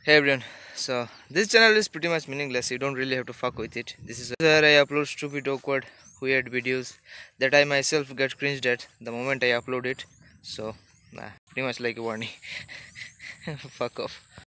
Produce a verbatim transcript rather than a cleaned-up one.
Hey everyone, so this channel is pretty much meaningless. You don't really have to fuck with it. This is where I upload stupid, awkward, weird videos that I myself get cringed at the moment I upload it. So, nah, pretty much like a warning. Fuck off.